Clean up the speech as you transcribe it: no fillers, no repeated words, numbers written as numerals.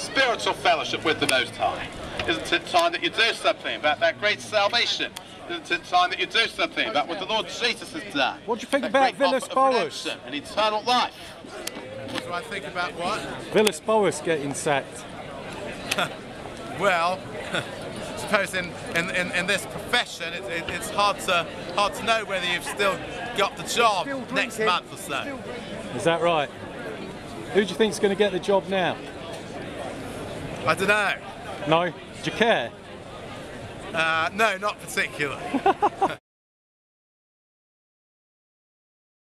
spiritual fellowship with the Most High? Isn't it time that you do something about that great salvation? Isn't it time that you do something about what the Lord Jesus has done? What do you think about Villas-Boas? And eternal life. What do I think about what? Villas-Boas getting sacked. Well, I suppose in this profession, it's hard to know whether you've still got the job next month or so. Is that right? Who do you think's going to get the job now? I don't know. No? Do you care? No, not particularly.